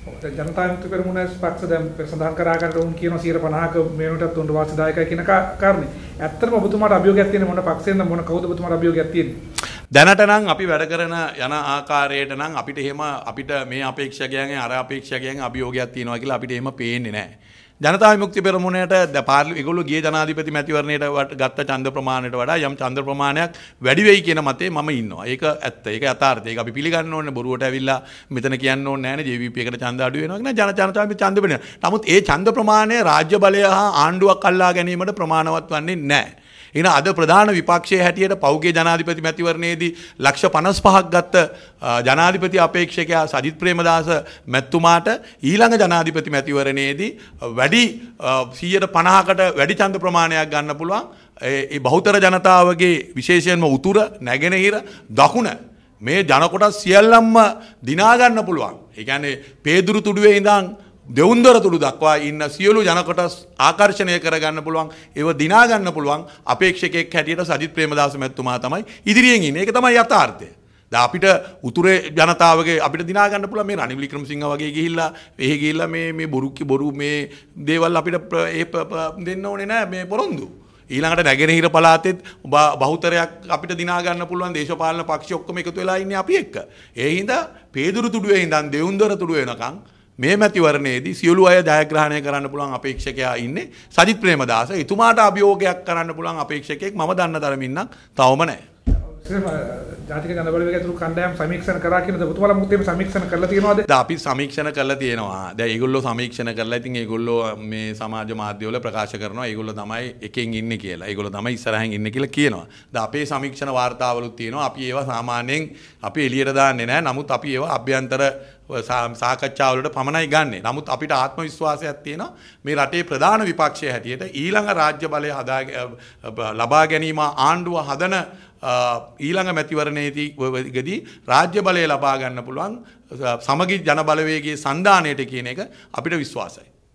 ජනතා විමුක්ති පෙරමුණ පක්ෂ දැන් සඳහන් කරාකට උන් කියන 50ක මේනටත් උන් වාසිදායකයි කියන කාරණේ. ඇත්තටම ඔබතුමාට අභියෝගයක් තියෙන මොන පක්ෂයෙන්ද මොන කවුද ඔබතුමාට අභියෝගයක් තියෙන්නේ? දැනට නම් අපි වැඩ කරන යන ආකාරයට නම් අපිට එහෙම අපිට මේ අපේක්ෂකයන්ගෙන් අර අපේක්ෂකයන්ගෙන් අභියෝගයක් තියෙනවා කියලා අපිට එහෙම පේන්නේ නැහැ. ජනතා විමුක්ති පෙරමුණට ඒගොල්ලෝ ගිය ජනාධිපති මැතිවරණයට ගත්ත ඡන්ද ප්‍රමාණයට වඩා යම් ඡන්ද ප්‍රමාණයක් වැඩි වෙයි කියන මතේ මම ඉන්නවා. ඒක ඇත්ත. ඒක යථාර්ථය. ඒක අපි පිළිගන්න ඕනේ. බොරුවට ඇවිල්ලා මෙතන කියන්න ඕනේ නැහැ නේ JVP එකට ඡන්ද අඩු වෙනවා කියන ජනතා ඡන්ද වෙනවා. නමුත් ඒ ඡන්ද ප්‍රමාණය රාජ්‍ය බලය හා ආණ්ඩුවක් අල්ලා ගැනීමට ප්‍රමාණවත් වන්නේ නැහැ. එන අද ප්‍රධාන විපක්ෂයේ හැටියට පෞගේ ජනාධිපති මැතිවරණයේදී ලක්ෂ 55ක් ගත්ත ජනාධිපති අපේක්ෂකයා සජිත් ප්‍රේමදාස මැතිතුමාට ඊළඟ ජනාධිපති මැතිවරණයේදී වැඩි 150කට වැඩි ඡන්ද ප්‍රමාණයක් ගන්න පුළුවන්. ඒ බහුතර ජනතාවගේ විශේෂයෙන්ම උතුර නැගෙනහිර දකුණ මේ ජන කොටස් සියල්ලම දිනා ගන්න පුළුවන්. ඒ කියන්නේ පේදුරු තුඩුවේ ඉඳන් දෙවුන්දර තුඩු දක්වා ඉන්න සියලු ජන කොටස් ආකර්ෂණය කරගන්න පුළුවන් ඒව දිනා ගන්න පුළුවන් අපේක්ෂකෙක් හැටියට සජිත් ප්‍රේමදාස මැතිතුමා තමයි ඉදිරියෙන් ඉන්නේ. ඒක තමයි යථාර්ථය. දැන් අපිට උතුරේ ජනතාවගේ අපිට දිනා ගන්න පුළුවන් මේ රනිල් වික්‍රමසිංහ වගේ ගිහිල්ලා මේ බොරු මේ දේවල් අපිට දෙන්න ඕනේ නෑ මේ පොරොන්දු. ඊළඟට නැගෙනහිර පළාතෙත් බහුතරයක් අපිට දිනා ගන්න පුළුවන් දේශපාලන පක්ෂ ඔක්කොම එකතු වෙලා ඉන්නේ අපි එක්ක. ඒ හින්දා පේදුරු තුඩුවේ ඉඳන් දෙවුන්දර තුඩුව වෙනකන් මේ මැතිවරණයේදී සියලු අය ජයග්‍රහණය කරන්න පුළුවන් අපේක්ෂකයා ඉන්නේ සජිත් ප්‍රේමදාස. එතුමාට අභියෝගයක් කරන්න පුළුවන් අපේක්ෂකයෙක් මම දන්න තරමින් නම් තවම නැහැ. ජාතික ජන බලවේගය ඇතුළු කණ්ඩායම් සමීක්ෂණ කරා කියනද ඔබතුමාලා මුත් මේ සමීක්ෂණ කරලා තියෙනවද? දැන් අපි සමීක්ෂණ කරලා තියෙනවා. දැන් ඒගොල්ලෝ සමීක්ෂණ කරලා ඉතින් ඒගොල්ලෝ මේ සමාජ මාධ්‍යවල ප්‍රකාශ කරනවා ඒගොල්ලෝ තමයි එකෙන් ඉන්නේ කියලා. ඒගොල්ලෝ තමයි ඉස්සරහින් ඉන්නේ කියලා කියනවා. දැන් අපේ සමීක්ෂණ වාර්තාවලුත් තියෙනවා. අපි ඒවා සාමාන්‍යයෙන් අපි එළියට දාන්නේ නැහැ. නමුත් අපි ඒවා අභ්‍යන්තර සාකච්ඡාවලට පමණයි ගන්නෙ. නමුත් අපිට ආත්ම විශ්වාසයක් තියෙනවා මේ රටේ ප්‍රධාන විපක්ෂය හැටියට ඊළඟ රාජ්‍ය බලය ලබා ගැනීම ආණ්ඩුව හදන ඊළඟ මැතිවරණයේදී රාජ්‍ය බලය ලබා ගන්න පුළුවන් සමගි ජන බලවේගයේ සන්දානයට කියන එක අපිට විශ්වාසයි.